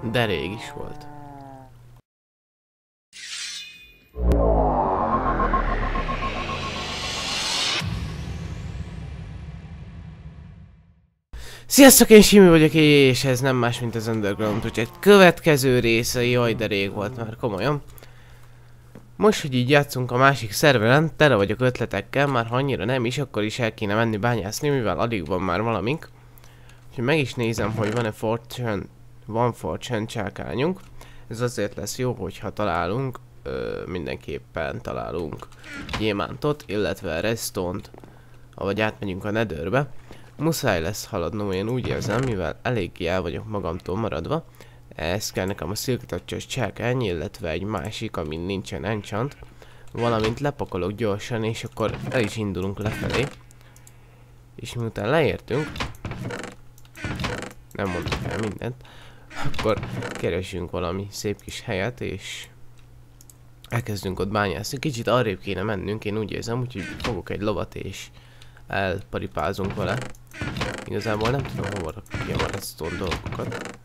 De rég is volt. Sziasztok, én Simi vagyok, és ez nem más, mint az Underground Project következő része. Jaj, de rég volt már, komolyan. Most, hogy így játszunk a másik szerveren, tele vagyok ötletekkel, már ha annyira nem is, akkor is el kéne menni bányászni, mivel alig van már valamink. Úgyhogy meg is nézem, hogy van fortune csákányunk. Ez azért lesz jó, hogyha találunk, mindenképpen találunk gyémántot, illetve redstone-t, avagy átmegyünk a netherbe. Muszáj lesz haladnom, én úgy érzem, mivel eléggé el vagyok magamtól maradva. Ez kell nekem a szilkatacsos csákány, illetve egy másik, amin nincsen enchant. Valamint lepakolok gyorsan, és akkor el is indulunk lefelé. És miután leértünk, nem mondtuk el mindent, akkor keresünk valami szép kis helyet, és elkezdünk ott bányászni. Kicsit arrébb kéne mennünk, én úgy érzem, úgyhogy fogok egy lovat, és elparipázunk vele. Igazából nem tudom, hova rakjam a redstone dolgokat.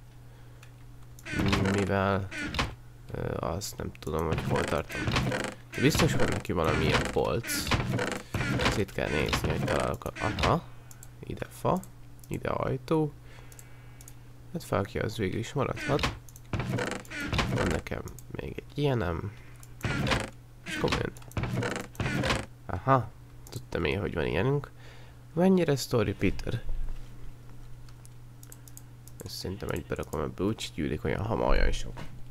Mivel azt nem tudom, hogy hol tartom. De biztos van neki valamilyen polc. Ezt itt kell nézni, hogy találok a... Aha. Ide fa. Ide ajtó. Hát felki az végül is maradhat. Van nekem még egy ilyenem. És komolyan. Aha. Tudtam én, hogy van ilyenünk. Mennyire story Peter? Ezt szerintem egybe rakom ebbe, úgy gyűlik olyan hamar, olyan sok.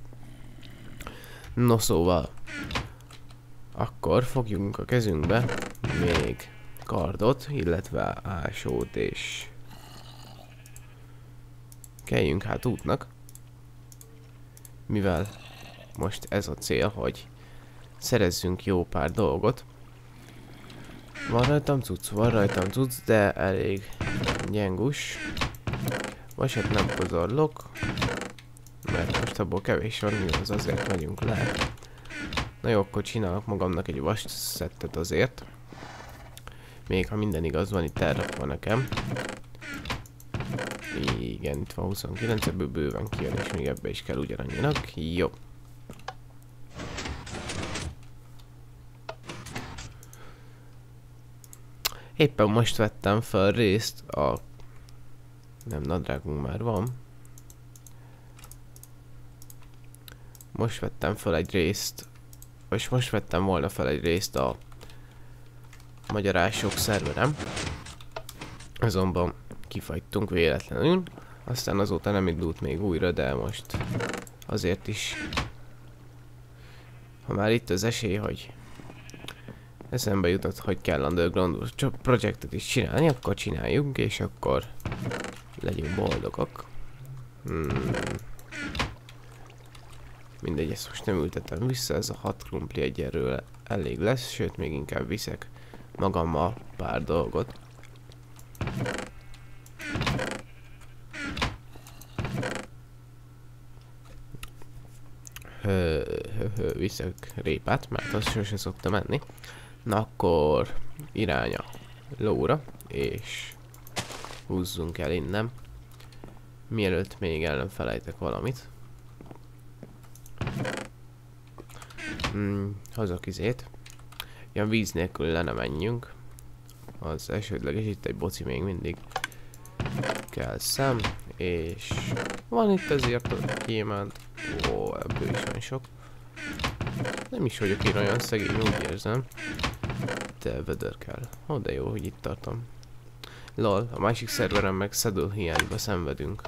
No szóval. Akkor fogjunk a kezünkbe még kardot, illetve ásót, és keljünk hát útnak. Mivel most ez a cél, hogy szerezzünk jó pár dolgot. Van rajtam cucc, de elég gyengus. Vasat nem pozorlok, mert most abból kevés van, az azért megyünk le. Na jó, akkor csinálok magamnak egy vas szettet azért. Még ha minden igaz, van itt elrakva nekem. Igen, itt van 29, ebből bőven kijön, és még ebbe is kell ugyanannyinak. Jó. Éppen most vettem fel részt a... Nem, nadrágunk már van. Most vettem fel egy részt... És most vettem volna fel egy részt a... Magyarások szerverem. Azonban kifagytunk véletlenül. Aztán azóta nem indult még újra, de most... Azért is... Ha már itt az esély, hogy... Eszembe jutott, hogy kell Underground Projectet is csinálni, akkor csináljuk, és akkor legyünk boldogok. Mindegy, ezt most nem ültetem vissza, ez a 6 krumpli egyelőre elég lesz, sőt még inkább viszek magammal pár dolgot. Viszek répát, mert azt sose szoktam enni. Na akkor irány a lóra, és húzzunk el innen. Mielőtt még el nem felejtek valamit. Hozok izét. Ilyen víz nélkül le nem menjünk. Az elsődleges, itt egy boci még mindig kell szem, és van itt azért a gyémánt. Ó, ebből is van sok. Nem is vagyok én olyan szegény, úgy érzem. De vödör kell. Ó, de jó, hogy itt tartom. Lol, a másik szerveren meg saddle hiányba szenvedünk.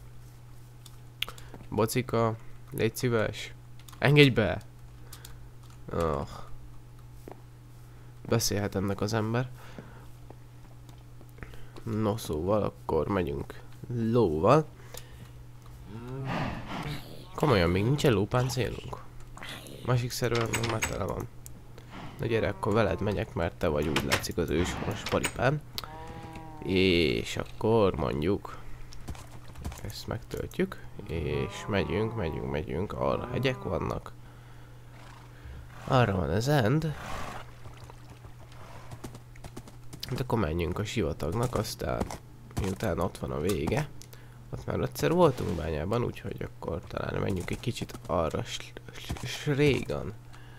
Bocika, légy szíves. Engedj be! Oh. Beszélhet ennek az ember. No szóval, akkor megyünk lóval. Komolyan, még nincsen lópáncélunk. Másik szerveren már tele van. Na gyere, akkor veled megyek, mert te vagy, úgy látszik, az őshonos paripám. És akkor mondjuk ezt megtöltjük, és megyünk, arra hegyek vannak. Arra van az end. Hát akkor menjünk a sivatagnak, aztán miután ott van a vége, Ott már egyszer voltunk bányában, úgyhogy akkor talán menjünk egy kicsit arra régen.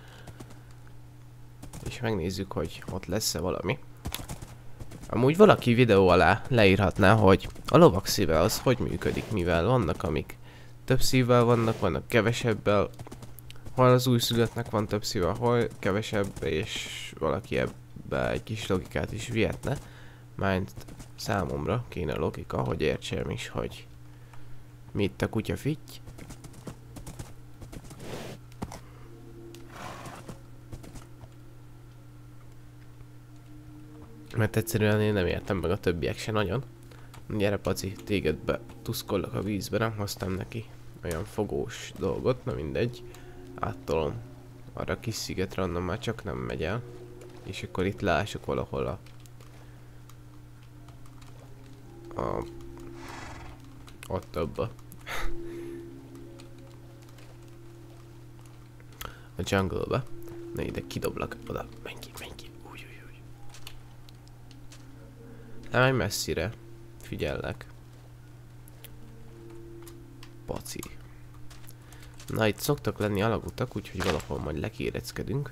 És megnézzük, hogy ott lesz-e valami. Amúgy valaki videó alá leírhatná, hogy a lovak szíve az hogy működik, mivel vannak amik több szívvel vannak kevesebbel. Hol az újszülöttnek van több szíve, hol kevesebb, és valaki ebbe egy kis logikát is vihetne. Mind számomra kéne logika, hogy értsem is, hogy mit a kutya fitty. Mert egyszerűen én nem értem meg, a többiek se nagyon. Gyere Paci, téged be tuszkollak a vízbe, nem hoztam neki olyan fogós dolgot, na mindegy. Áttolom arra a kis szigetre, onnan már csak nem megy el. És akkor itt lássuk valahol ott abba. A jungle-be. Na ide kidoblak, oda, menj ki. Úgy. Nem menj messzire. Figyellek. Paci. Na itt szoktak lenni alagutak, úgyhogy valahol majd lekéreckedünk.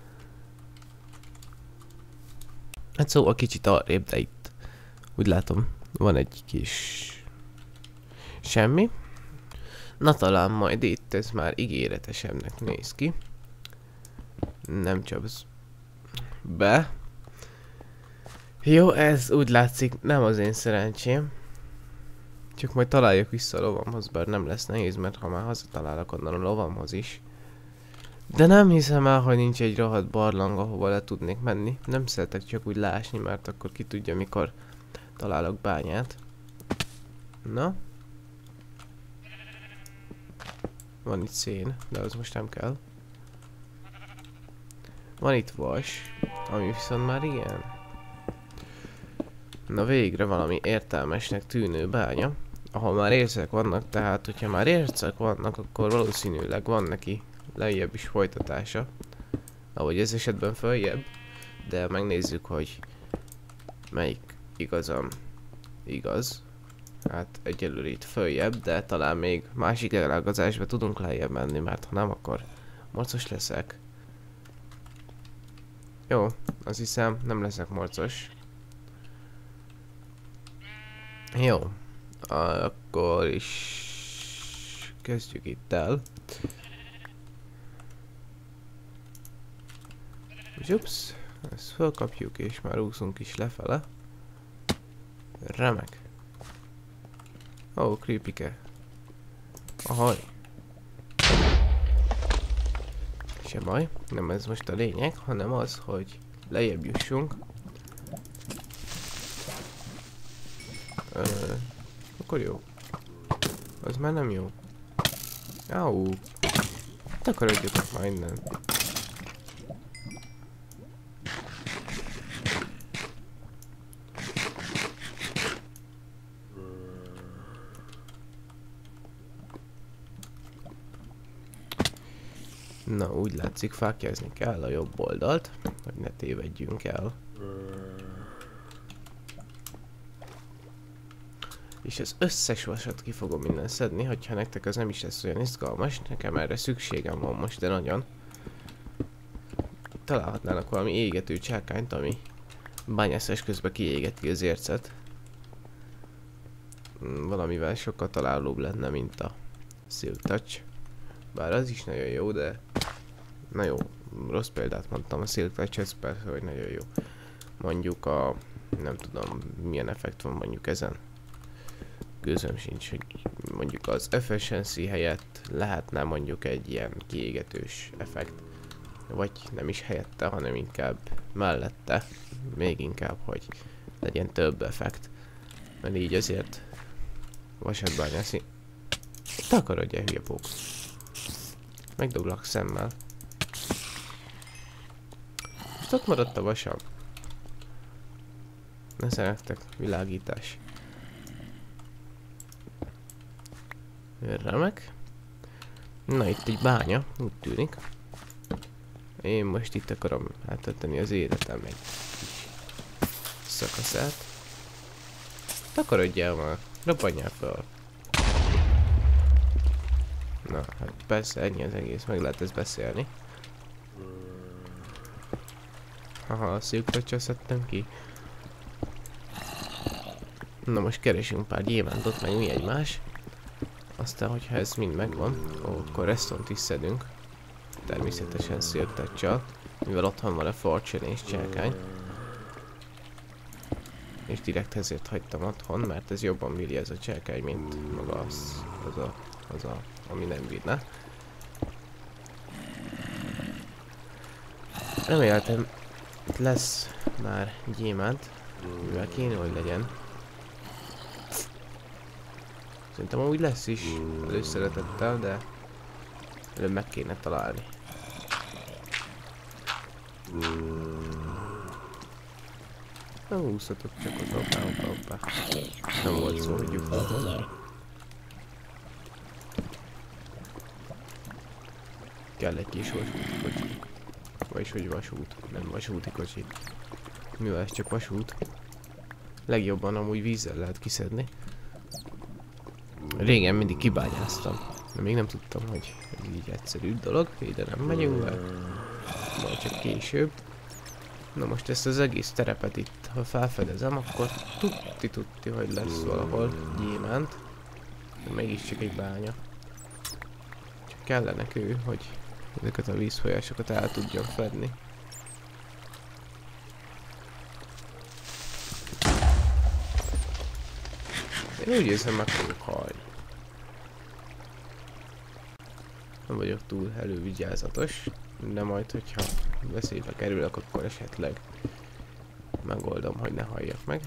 Hát szóval kicsit arrébb, de itt úgy látom, van egy kis semmi. Na talán majd itt ez már ígéretesebbnek néz ki. Nem csapsz be. Jó, ez úgy látszik nem az én szerencsém. Csak majd találjak vissza a lovamhoz, bár nem lesz nehéz, mert ha már hazatalálok onnan a lovamhoz is. De nem hiszem el, hogy nincs egy rohadt barlang, ahova le tudnék menni. Nem szeretek csak úgy lásni, mert akkor ki tudja, mikor találok bányát. Na. Van itt szén, de az most nem kell. Van itt vas, ami viszont már igen. Na végre valami értelmesnek tűnő bánya, ahol már ércek vannak, tehát hogyha már ércek vannak, akkor valószínűleg van neki lejjebb is folytatása. Ahogy ez esetben följebb, de megnézzük, hogy melyik igazam igaz. Hát egyelőre itt följebb, de talán még másik elágazásba tudunk lejjebb menni, mert ha nem, akkor morcos leszek. Jó, azt hiszem, nem leszek morcos. Jó, akkor is kezdjük itt el. Zsupsz, ezt felkapjuk és már úszunk is lefele. Remek. Ó, creepyke. Ahaj. Se baj, nem ez most a lényeg, hanem az, hogy lejjebb jussunk. Akkor jó. Az már nem jó. Áú. Takarodjatok már innen. Na, úgy látszik, fákjázni kell a jobb oldalt, hogy ne tévedjünk el. És az összes vasat ki fogom innen szedni, hogyha nektek az nem is lesz olyan izgalmas, nekem erre szükségem van most, de nagyon. Találhatnának valami égető csákányt, ami bányászás közben kiégeti az ércet. Valamivel sokkal találóbb lenne, mint a Silk Touch. Bár az is nagyon jó, de... Na jó, rossz példát mondtam, a Silk Touch, ez persze, hogy nagyon jó. Mondjuk a... nem tudom, milyen effekt van mondjuk ezen. Gőzöm sincs, hogy mondjuk az efficiency helyett lehetne mondjuk egy ilyen kiégetős effekt. Vagy nem is helyette, hanem inkább mellette. Még inkább, hogy legyen több effekt. Mert így azért vasat bányászni. Takarodj el, hülye pók. Megdoblak szemmel. Most ott maradt a vasam. Ne szerettek, világítás. Remek. Na itt egy bánya, úgy tűnik. Én most itt akarom átölteni az életem egy kis szakaszát. Takarodjál már, robbanjál fel. Na, hát persze, ennyi az egész, meg lehet ezt beszélni. Haha, a szűkre cseszedtem ki. Na most keresünk pár gyémántot, meg mi egymás. Aztán, hogyha ez mind megvan, akkor resztont is szedünk. Természetesen Silk Touch-sal, mivel otthon van a Fortune és cselkány. És direkt ezért hagytam otthon, mert ez jobban bírja ez a cselkány, mint maga az, ami nem bírna. Remélem, itt lesz már gyémánt, mivel kéne, hogy legyen. Szerintem úgy lesz is, előszeretettel, de előbb meg kéne találni. Nem úszatok csak az hoppá. Nem volt szó, hogy lyuknak. Kell egy kis vasúti kocsi. Vagyis hogy vasút, nem vasúti kocsi. Mivel ez csak vasút. Legjobban amúgy vízzel lehet kiszedni. Régen mindig kibányáztam. De még nem tudtam, hogy ez így egyszerű dolog. Ide nem megyünk be. Majd csak később. Na most ezt az egész terepet itt, ha felfedezem, akkor tutti, hogy lesz valahol gyémánt. De mégiscsak egy bánya. Csak kellene ő, hogy ezeket a vízfolyásokat el tudjam fedni. Én úgy érzem, meg fogok halni. Nem vagyok túl elővigyázatos, de majd, hogyha veszélybe kerülök, akkor esetleg megoldom, hogy ne halljak meg.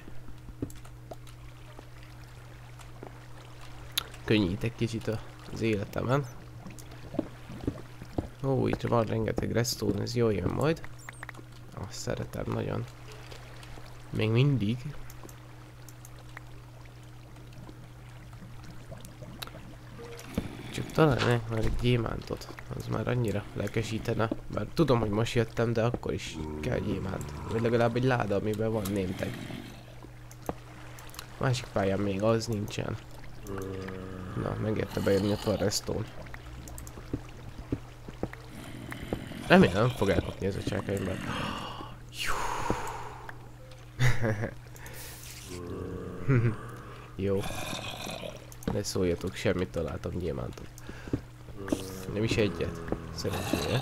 Könnyítek kicsit az életemen. Ó, itt van rengeteg redstone, ez jól jön majd. Azt szeretem nagyon. Még mindig. Csak találnék már egy gyémántot, az már annyira lelkesítene. Bár tudom, hogy most jöttem, de akkor is kell gyémánt. Vagy legalább egy láda, amiben van némteg. Másik pályán még az nincsen. Na, megérte bejönni, ott van redstone. Remélem nem fog elkapni ez a cselkeimben. Jó. Ne szóljatok, semmit találtam gyémántot. Nem is egyet. Szerencsére.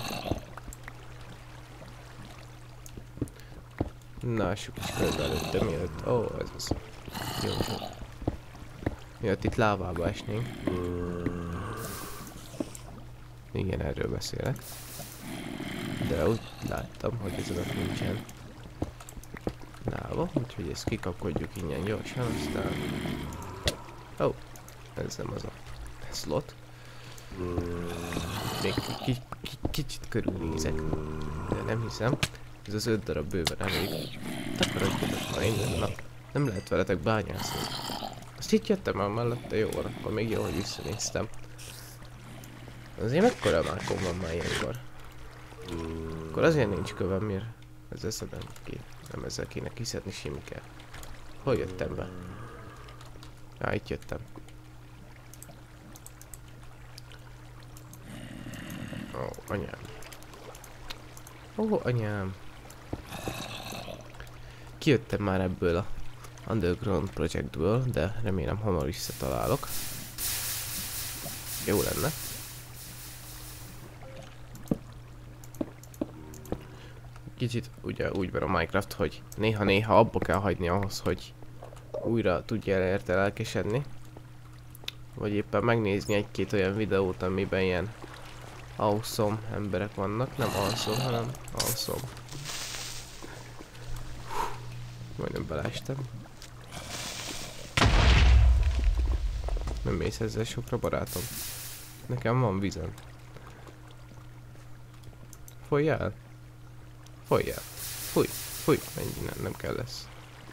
Na, sok is körbe előtte, mielőtt... Ó, ez az. Jó, sok. Mielőtt itt lávába esnénk. Igen, erről beszélek. De úgy láttam, hogy ezelőtt nincsen láva, úgyhogy ezt kikapkodjuk innen gyorsan, aztán... Ó, ez nem az a slot. Még kicsit körülnézek, de nem hiszem. Ez az 5 darab bőven elég. Takarodjatok már innen, na. Nem lehet veletek bányászni. Azt itt jöttem el mellette, jó van, akkor még jó, hogy visszanéztem. Azért mekkora mákom van már ilyenkor? Akkor azért nincs kövem, miért? Ezzel szedem ki. Nem ezzel kéne kiszedni, semmi kell. Hol jöttem be? Á, itt jöttem. Ó, anyám. Ó, anyám. Kijöttem már ebből a Underground Projectből, de remélem hamar visszatalálok. Jó lenne. Kicsit ugye úgy van a Minecraft, hogy néha-néha abba kell hagyni ahhoz, hogy újra tudja érte lelkesedni. Vagy éppen megnézni egy-két olyan videót, amiben ilyen awesome emberek vannak. Nem awesome, hanem awesome. Majdnem beleestem. Nem mész ezzel sokra, barátom. Nekem van vizem. Folyjál! Folyjál! Fúj! Fúj! Menj innen, nem kell lesz.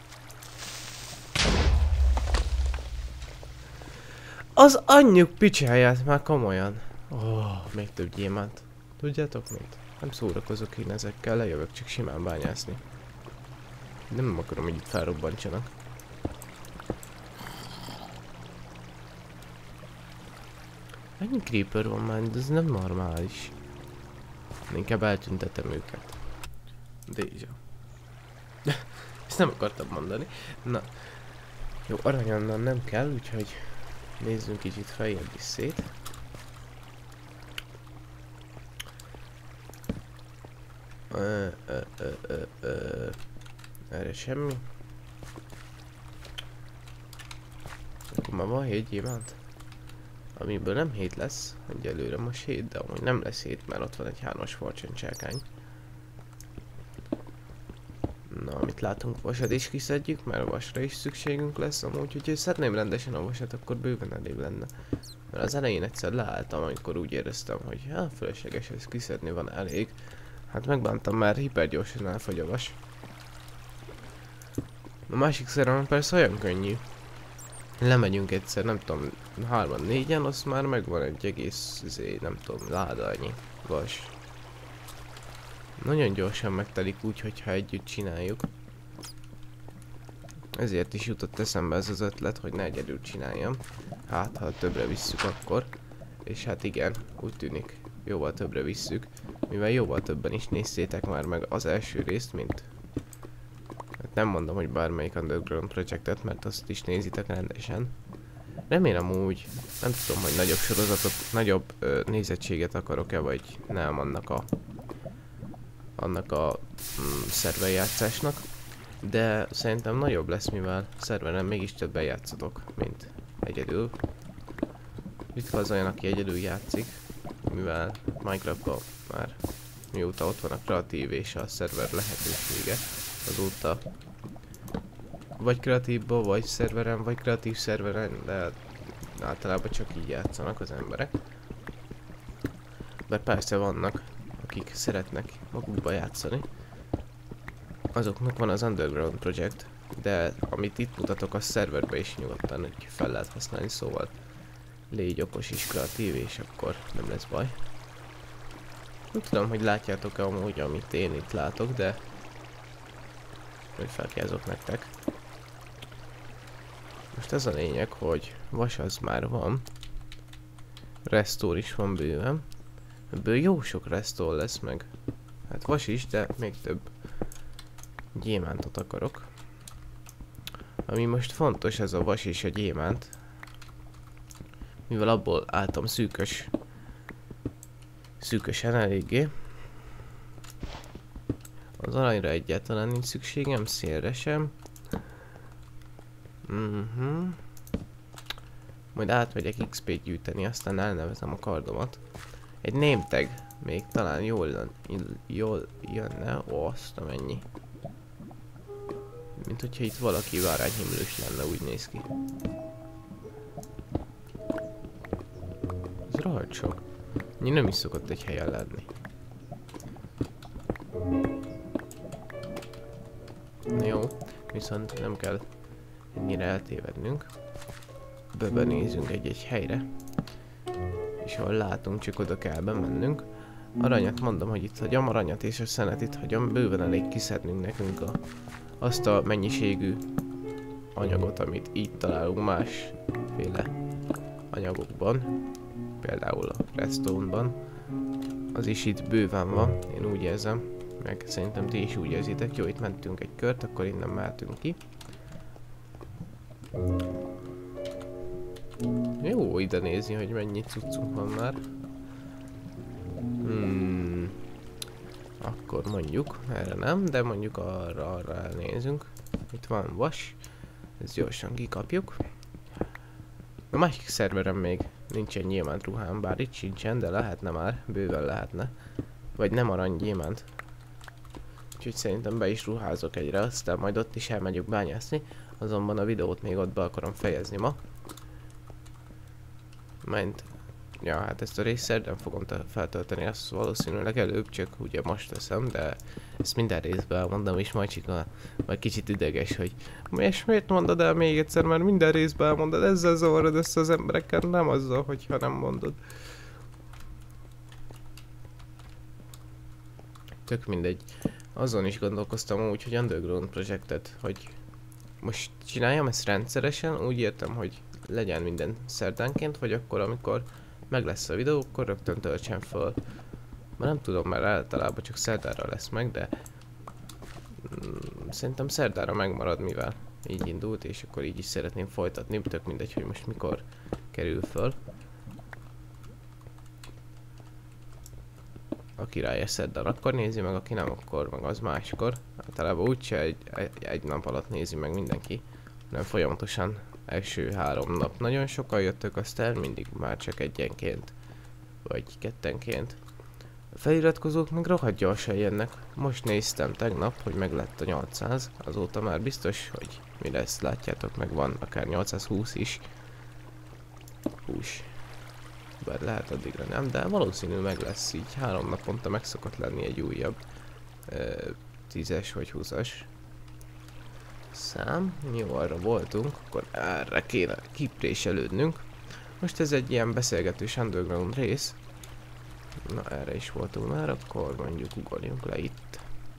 Az anyjuk picsáját már komolyan. Még több gyémánt. Tudjátok mit? Nem szórakozok én ezekkel, lejövök csak simán bányászni. Nem akarom, hogy itt felrobbantsanak. Annyi creeper van már, de ez nem normális. Inkább eltüntetem őket. Dézsa. Ezt nem akartam mondani. Na. Jó, arany onnan nem kell, úgyhogy nézzünk kicsit feljebb is szét. Erre semmi. Akkor már van 7 gyémánt. Amiből nem 7 lesz, egyelőre most 7, de amúgy nem lesz 7, mert ott van egy 3-as forcsöncsákány. Na, amit látunk, vasat is kiszedjük, mert a vasra is szükségünk lesz amúgy, hogyha szedném rendesen a vasat, akkor bőven elég lenne. Mert az elején egyszer leálltam, amikor úgy éreztem, hogy hát fölösleges ezt kiszedni, van elég. Hát megbántam, mert hipergyorsan elfogy a vas. A másik szerelem persze olyan könnyű. Lemegyünk egyszer, nem tudom, 3-4-en, azt már megvan egy egész, nem tudom, ládányi vas. Nagyon gyorsan megtelik úgy, hogyha együtt csináljuk. Ezért is jutott eszembe ez az ötlet, hogy ne egyedül csináljam. Hát, ha többre visszük akkor. És hát igen, úgy tűnik, jóval többre visszük. Mivel jóval többen is néztétek már meg az első részt, mint... Hát nem mondom, hogy bármelyik Underground projektet, mert azt is nézitek rendesen. Remélem úgy, nem tudom, hogy nagyobb sorozatot, nagyobb nézettséget akarok-e, vagy nem annak a szerverjátszásnak. De szerintem nagyobb lesz, mivel szerveren mégis többen játszatok, mint egyedül. Ritka az olyan, aki egyedül játszik, mivel Minecraftban már mióta ott van a kreatív és a szerver lehetősége, azóta vagy kreatívban, vagy szerveren, vagy kreatív szerveren, de általában csak így játszanak az emberek. Bár persze vannak, akik szeretnek magukba játszani. Azoknak van az Underground Project, de amit itt mutatok, a szerverbe is nyugodtan hogy fel lehet használni, szóval légy okos és kreatív, és akkor nem lesz baj. Nem tudom, hogy látjátok-e amúgy, amit én itt látok, de hogy felkiázok nektek. Most ez a lényeg, hogy vas az már van, restore is van bőven, ebből jó sok restore lesz meg. Hát vas is, de még több gyémántot akarok. Ami most fontos, ez a vas és a gyémánt. Mivel abból álltam szűkösen eléggé. Az aranyra egyáltalán nincs szükségem, szélre sem. Majd átmegyek XP-t gyűjteni, aztán elnevezem a kardomat. Egy name tag még talán jól jönne. Ó, azt a mennyi. Mint hogyha itt valaki várányhimlős lenne, úgy néz ki. Ez rohadt sok. Ennyi nem is szokott egy helyen lenni. Jó, viszont nem kell ennyire eltévednünk. Benézünk egy helyre. És ahol látunk, csak oda kell bemennünk. Aranyat mondom, hogy itt hagyom, aranyat és a szenet itt hagyom. Bőven elég kiszednünk nekünk azt a mennyiségű anyagot, amit itt találunk másféle anyagokban. Például a redstone-ban. Az is itt bőven van, én úgy érzem. Meg szerintem ti is úgy érzitek. Jó, itt mentünk egy kört, akkor innen mehetünk ki. Jó ide nézni, hogy mennyi cuccunk van már. Akkor mondjuk, erre nem, de mondjuk arra elnézünk. Itt van vas, ezt gyorsan kikapjuk. A másik szerveren még nincsen gyémánt ruhám, bár itt sincsen, de lehetne már, bőven lehetne. Vagy nem arany gyémánt. Úgyhogy szerintem be is ruházok egyre, aztán majd ott is elmegyünk bányászni. Azonban a videót még ott be akarom fejezni ma. Ment. Ja, hát ezt a részt szerdán fogom feltölteni, azt valószínűleg előbb, csak ugye most teszem, de ezt minden részben elmondom, és majd Csika majd kicsit ideges, hogy miért mondod el még egyszer, mert minden részben elmondod, ezzel zavarod össze az embereket, nem azzal, hogyha nem mondod. Tök mindegy. Azon is gondolkoztam úgy, hogy Underground projektet, hogy most csináljam ezt rendszeresen, úgy értem, hogy legyen minden szerdánként, vagy akkor, amikor meg lesz a videó, akkor rögtön töltsem föl. Már nem tudom, mert általában csak szerdára lesz meg, de szerintem szerdára megmarad, mivel így indult, és akkor így is szeretném folytatni, tök mindegy, hogy most mikor kerül föl. Aki ráér szerdán, akkor nézi meg, aki nem, akkor meg az máskor. Általában úgyse egy nap alatt nézi meg mindenki, hanem folyamatosan első 3 nap. Nagyon sokan jöttök, aztán mindig már csak egyenként, vagy kettenként. A feliratkozók meg rohadt gyorsan jönnek. Most néztem tegnap, hogy meg lett a 800, azóta már biztos, hogy mi lesz, látjátok, meg van akár 820 is. Hús. Bár lehet addigra nem, de valószínű meg lesz, így 3 naponta meg szokott lenni egy újabb 10-es vagy 20-as szám. Jó, arra voltunk, akkor erre kéne kipréselődnünk. Most ez egy ilyen beszélgetős underground rész. Na, erre is voltunk már, akkor mondjuk ugorjunk le itt.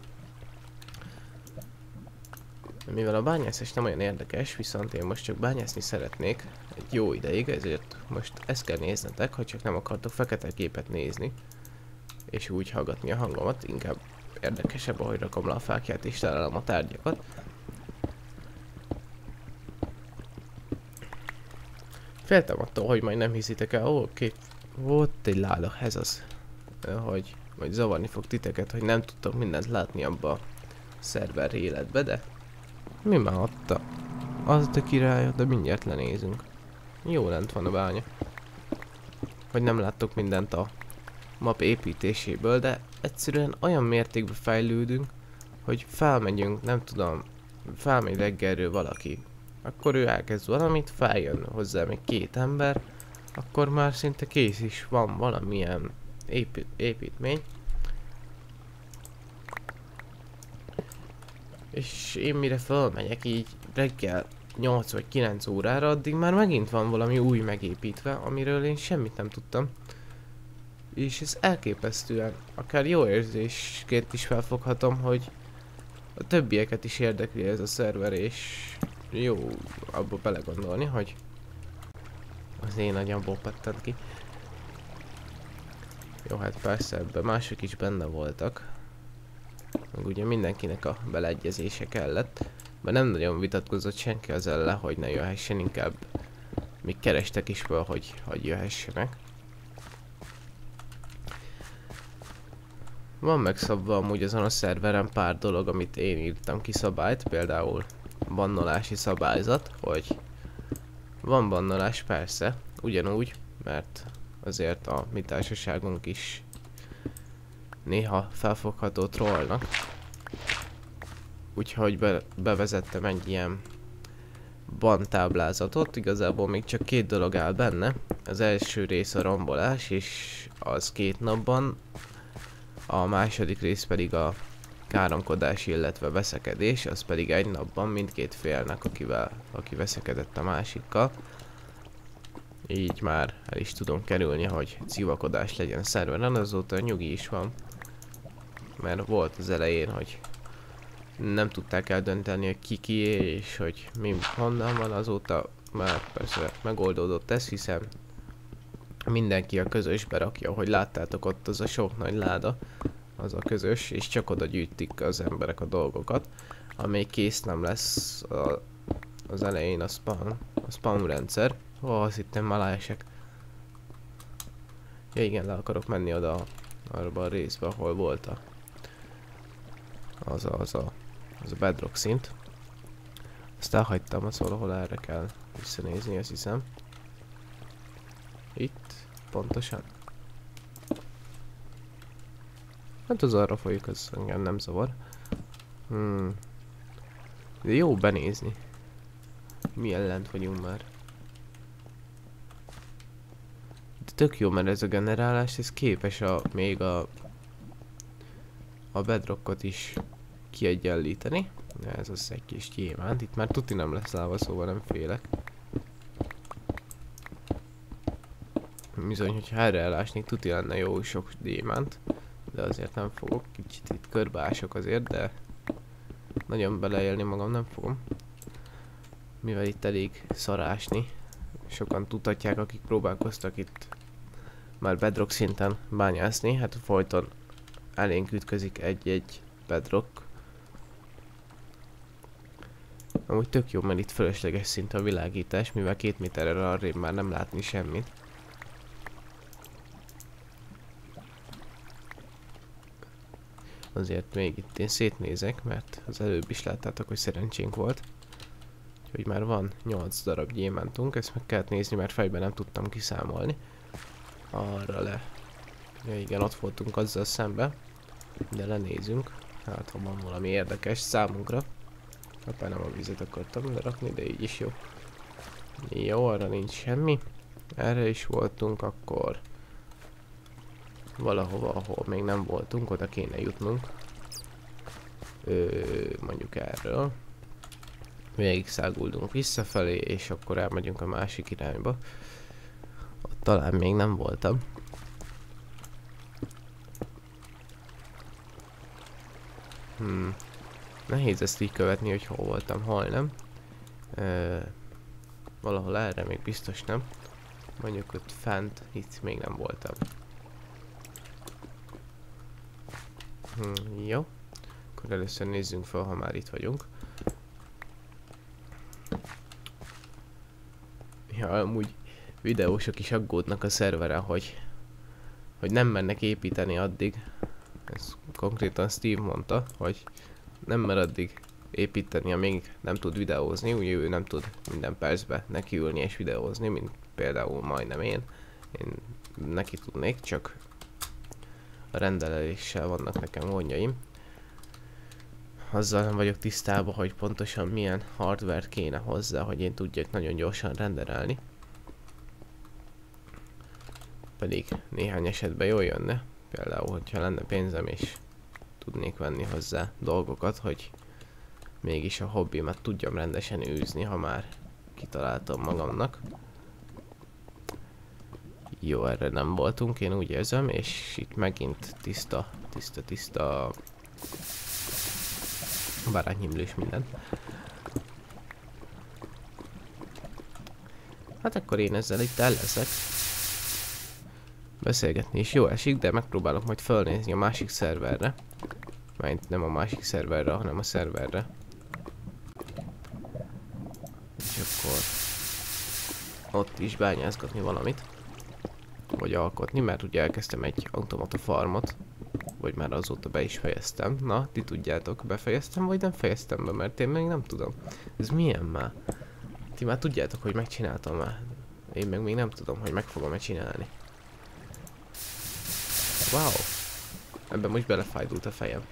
Mivel a bányászás nem olyan érdekes, viszont én most csak bányászni szeretnék egy jó ideig, ezért most ezt kell néznetek, hogy csak nem akartok fekete képet nézni, és úgy hallgatni a hangomat, inkább érdekesebb, ahogy rakom le a fákját és találom a tárgyakat. Féltem attól, hogy majd nem hiszitek el, oké, volt egy láda, ez az, hogy majd zavarni fog titeket, hogy nem tudtok mindent látni abba a szerver életbe, de mi már adta? Az a király, de mindjárt lenézünk. Jó lent van a bánya. Hogy nem láttok mindent a map építéséből, de egyszerűen olyan mértékben fejlődünk, hogy felmegyünk, nem tudom, felmegy reggelről valaki. Akkor ő elkezd valamit, feljön hozzá még 2 ember, akkor már szinte kész is van valamilyen építmény. És én mire fölmegyek így reggel 8 vagy 9 órára, addig már megint van valami új megépítve, amiről én semmit nem tudtam. És ez elképesztően, akár jó érzésként is felfoghatom, hogy a többieket is érdekli ez a szerver, és jó abba belegondolni, hogy az én agyamból pattant ki. Jó, hát persze ebben mások is benne voltak. Meg ugye mindenkinek a beleegyezése kellett, mert nem nagyon vitatkozott senki az ellen, hogy ne jöhessen, inkább még kerestek is fel, hogy jöhessenek. Van megszabva amúgy azon a szerveren pár dolog, amit én írtam ki szabályt, például bannolási szabályzat, hogy van bannolás persze, ugyanúgy, mert azért a mi társaságunk is néha felfogható trollnak. Úgyhogy bevezettem egy ilyen ban táblázatot, igazából még csak 2 dolog áll benne. Az első rész a rombolás, és az 2 napban, a második rész pedig a káromkodás, illetve veszekedés, az pedig 1 napban mindkét félnek, aki veszekedett a másikkal. Így már el is tudom kerülni, hogy civakodás legyen a szerveren, azóta nyugi is van. Mert volt az elején, hogy nem tudták eldönteni, hogy ki kié, és hogy mi honnan van, azóta már persze megoldódott ez, hiszen mindenki a közösbe rakja, hogy láttátok ott az a sok nagy láda, az a közös, és csak oda gyűjtik az emberek a dolgokat, amely kész nem lesz az elején a spawn rendszer. Azt hittem már leesek. Ja igen, le akarok menni oda arra a részbe, ahol volt az a bedrock szint. Azt elhagytam, azt valahol erre kell visszanézni, azt hiszem. Itt, pontosan. Hát az arra folyik, az engem nem zavar. De jó benézni. Milyen lent vagyunk már. De tök jó, mert ez a generálás, ez képes még a bedrockot is kiegyenlíteni. Ez az egy kis gyémánt. Itt már tuti nem lesz láva, szóval nem félek. Bizony, hogyha erre elásnék, tuti lenne jó sok gyémánt. De azért nem fogok. Kicsit itt körbeások azért, de nagyon beleélni magam nem fogom. Mivel itt elég szarásni. Sokan tudhatják, akik próbálkoztak itt már bedrock szinten bányászni, hát folyton elénk ütközik egy-egy bedrock. Amúgy tök jó, mert itt fölösleges szint a világítás, mivel 2 méterre arrébb már nem látni semmit. Azért még itt én szétnézek, mert az előbb is láttátok, hogy szerencsénk volt. Úgyhogy már van 8 darab gyémántunk, ezt meg kellett nézni, mert fejben nem tudtam kiszámolni. Arra le. Ja igen, ott voltunk azzal szembe. De lenézünk. Hát ha van valami érdekes számunkra. Hoppá, nem a vizet akartam lerakni, de így is jó. Jó, arra nincs semmi. Erre is voltunk, akkor valahova, ahol még nem voltunk, oda kéne jutnunk. Mondjuk erről. Végig száguldunk visszafelé, és akkor elmegyünk a másik irányba. Ott talán még nem voltam. Nehéz ezt így követni, hogy hol voltam, hol nem. Valahol erre még biztos nem. Mondjuk ott fent, itt még nem voltam. Jó. Akkor először nézzünk fel, ha már itt vagyunk. Ja, amúgy videósok is aggódnak a szerveren, hogy nem mennek építeni addig. Ez konkrétan Steve mondta, hogy nem mer addig építeni, amíg nem tud videózni, úgy ő nem tud minden percbe nekiülni és videózni, mint például majdnem én. Én neki tudnék, csak a rendeléssel vannak nekem gondjaim. Azzal nem vagyok tisztában, hogy pontosan milyen hardware kéne hozzá, hogy én tudjak nagyon gyorsan renderelni. Pedig néhány esetben jól jönne. Például, hogyha lenne pénzem és tudnék venni hozzá dolgokat, hogy mégis a hobbimat tudjam rendesen űzni, ha már kitaláltam magamnak. Jó, erre nem voltunk, én úgy érzem, és itt megint tiszta barátnyimlős minden. Hát akkor én ezzel itt el leszek. Beszélgetni is jó esik, de megpróbálok majd felnézni a másik szerverre. Mert nem a másik szerverre, hanem a szerverre. És akkor ott is bányázgatni valamit. Vagy alkotni, mert ugye elkezdtem egy automata farmot. Vagy már azóta be is fejeztem. Na, ti tudjátok, befejeztem vagy nem fejeztem be, mert én még nem tudom. Ez milyen már? Ti már tudjátok, hogy megcsináltam már. Én meg még nem tudom, hogy meg fogom-e csinálni. Wow! Ebben most belefájdult a fejem.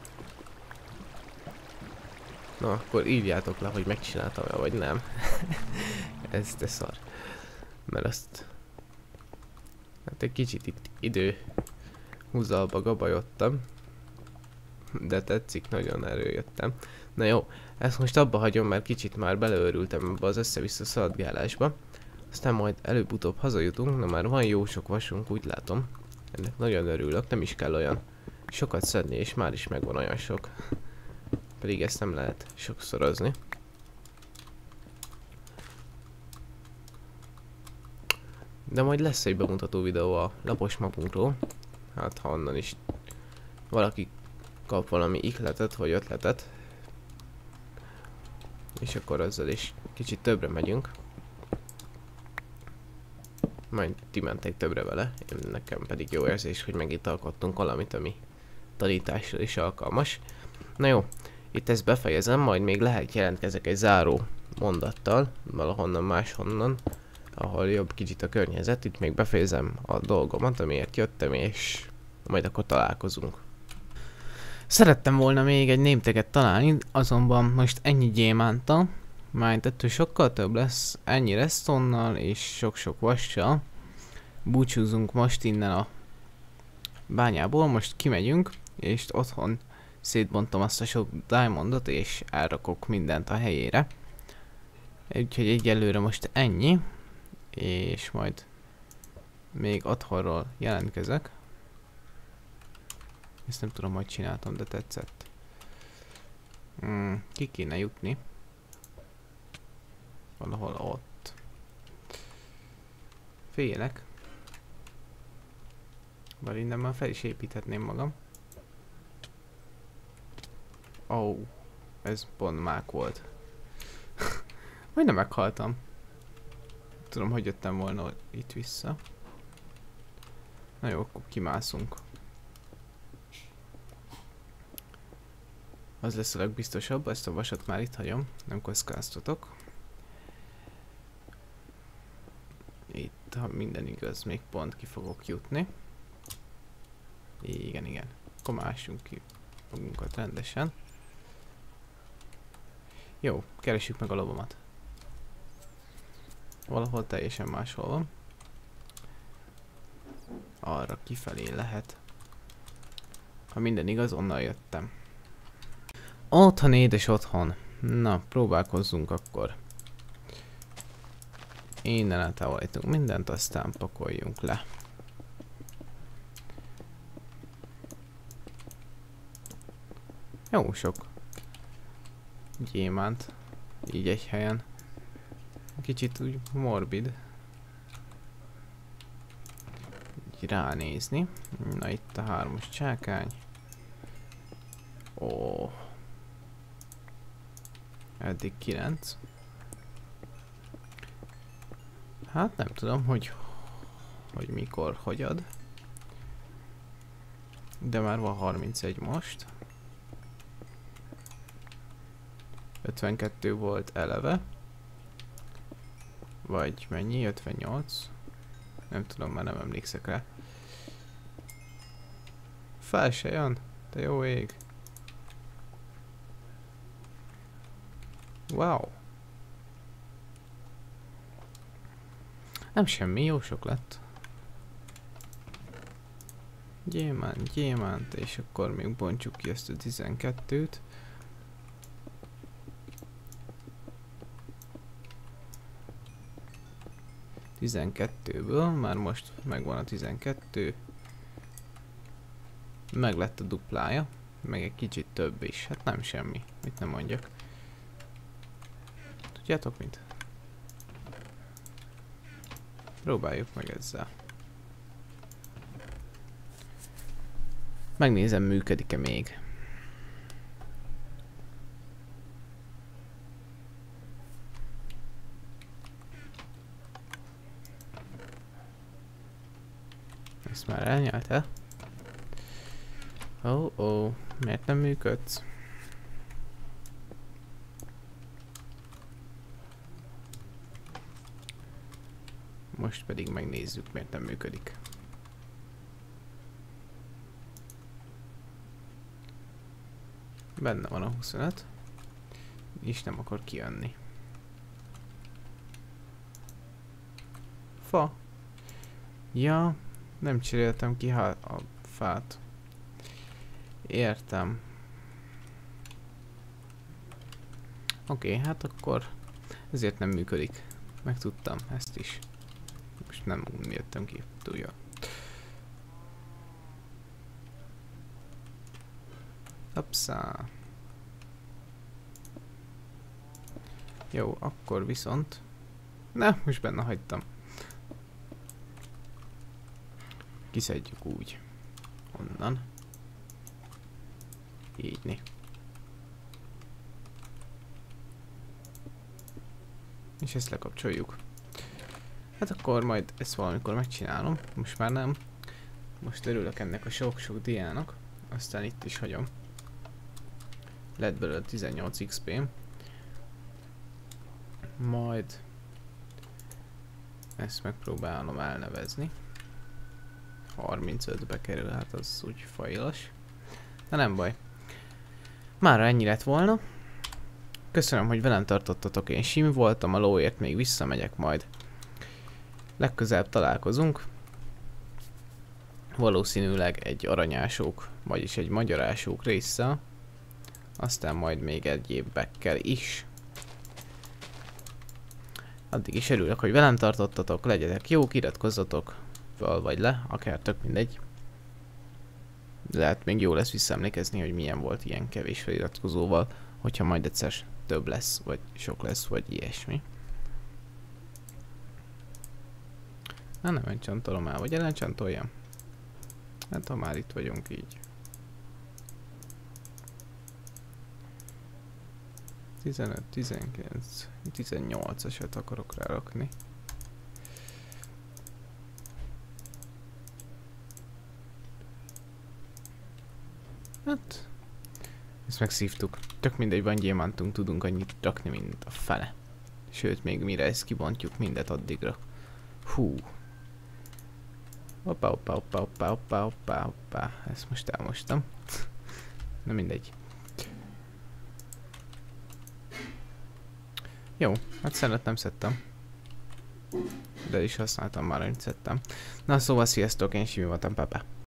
Na, akkor írjátok le, hogy megcsináltam-e, vagy nem. Ez de szar. Mert azt... Hát egy kicsit itt idő húzalba gabajodtam. De tetszik, nagyon előjöttem. Na jó, ezt most abba hagyom, mert kicsit már beleőrültem ebbe az össze-vissza szaladgálásba. Aztán majd előbb-utóbb hazajutunk, na már van jó sok vasunk, úgy látom. Ennek nagyon örülök, nem is kell olyan sokat szedni, és már is megvan olyan sok. Pedig ezt nem lehet sokszorozni. De majd lesz egy bemutató videó a lapos mapunkról. Hát ha onnan is valaki kap valami ihletet vagy ötletet. És akkor azzal is kicsit többre megyünk. Majd ti mentek többre vele, nekem pedig jó érzés, hogy megint alkottunk valamit, ami tanításra is alkalmas. Na jó, itt ezt befejezem, majd még lehet jelentkezek egy záró mondattal, valahonnan máshonnan, ahol jobb kicsit a környezet, itt még befejezem a dolgomat, amiért jöttem, és majd akkor találkozunk. Szerettem volna még egy némteget találni, azonban most ennyi gyémánta, majd ettől sokkal több lesz, ennyi redstone-nal és sok-sok vassal. Búcsúzunk most innen a bányából, most kimegyünk, és otthon szétbontom azt a sok diamondot, és elrakok mindent a helyére. Úgyhogy egyelőre most ennyi, és majd még otthonról jelentkezek. Ezt nem tudom, hogy csináltam, de tetszett. Ki kéne jutni. Valahol ott. Félek. Bár innen már fel is építhetném magam. Oh, ez pont mák volt. Majdnem meghaltam. Tudom, hogy jöttem volna itt vissza. Na jó, akkor kimászunk. Az lesz a legbiztosabb, ezt a vasat már itt hagyom, nem kockáztatok. Itt, ha minden igaz, még pont ki fogok jutni. Igen, igen. Akkor mássunk ki magunkat rendesen. Jó, keressük meg a lovamat. Valahol teljesen máshol van. Arra kifelé lehet. Ha minden igaz, onnan jöttem. Otthon, édes otthon. Na, próbálkozzunk akkor. Innen eltávolítunk mindent, aztán pakoljunk le. Jó sok gyémánt. Így egy helyen. Kicsit úgy morbid. Így ránézni. Na itt a 3-as csákány. Ó. Eddig 9. Hát nem tudom, hogy mikor, hogy ad. De már van 31 most. 52 volt eleve. Vagy mennyi? 58? Nem tudom, már nem emlékszek rá. Fel se jön? De jó ég. Wow. Nem semmi, jó sok lett. Gyémánt, és akkor még bontsuk ki ezt a 12-t. Ből már most megvan a 12. Meg lett a duplája. Meg egy kicsit több is. Hát nem semmi. Mit nem mondjak. Tudjátok mit? Próbáljuk meg ezzel. Megnézem, működik-e még. Ezt már elnyelte. Ó, miért nem működsz? Most pedig megnézzük, miért nem működik. Benne van a 25. És nem akar kijönni. Fa. Ja, nem cseréltem ki a fát. Értem. Oké, hát akkor ezért nem működik. Megtudtam ezt is. Most nem jöttem ki, túl jó. Hoppszá. Jó, akkor viszont... Ne, most benne hagytam. Kiszedjük úgy. Onnan. Így. És ezt lekapcsoljuk. Hát akkor majd ezt valamikor megcsinálom. Most már nem. Most örülök ennek a sok-sok diának. Aztán itt is hagyom. Lett belőle 18 XP. Majd ezt megpróbálom elnevezni. 35-be kerül, hát az úgy fajlas. De nem baj. Mára ennyi lett volna. Köszönöm, hogy velem tartottatok, én Simi voltam, a lóért még visszamegyek majd. Legközelebb találkozunk. Valószínűleg egy aranyásók, vagyis egy magyarásók résszel. Aztán majd még egyébekkel is. Addig is örülök, hogy velem tartottatok, legyetek jók, iratkozzatok fel vagy le, akár tök mindegy. Lehet még jó lesz visszaemlékezni, hogy milyen volt ilyen kevés feliratkozóval, hogyha majd egyszer több lesz, vagy sok lesz, vagy ilyesmi. Na nem csantolom el, vagy ellencsantoljam? Hát ha már itt vagyunk így. 15, 19, 18-asat akarok rárakni. Hát... Ezt megszívtuk. Tök mindegy, van gyémántunk, tudunk annyit rakni, mint a fele. Sőt, még mire ezt kibontjuk, mindet addigra. Hú. Hoppá, hoppá, hoppá, hoppá, hoppá, hoppá, hoppá. Ezt most elmostam. Na mindegy. Jó, hát szenet nem szedtem. De is használtam már, amit szedtem. Na szóval sziasztok, én Simi voltam, Pepe.